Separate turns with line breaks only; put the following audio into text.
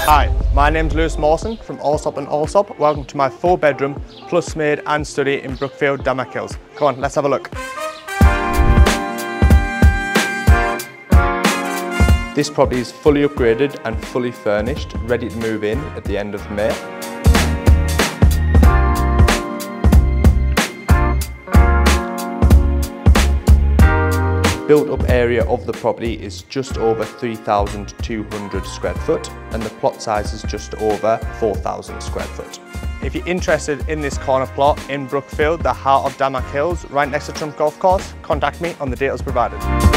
Hi, my name's Lewis Mawson from Allsop and Allsop. Welcome to my 4-bedroom plus maid and study in Brookfield, Damac Hills. Come on, let's have a look. This property is fully upgraded and fully furnished, ready to move in at the end of May. Built up area of the property is just over 3,200 square foot and the plot size is just over 4,000 square foot. If you're interested in this corner plot in Brookfield, the heart of Damac Hills, right next to Trump Golf Course, contact me on the details provided.